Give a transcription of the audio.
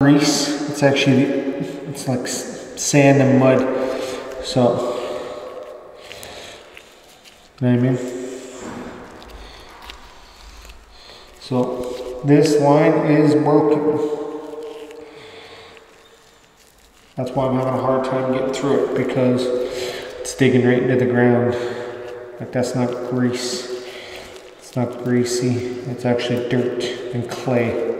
grease. It's actually, it's like sand and mud. So, you know what I mean? So this line is broken. That's why I'm having a hard time getting through it, because it's digging right into the ground. Like, that's not grease. It's not greasy. It's actually dirt and clay.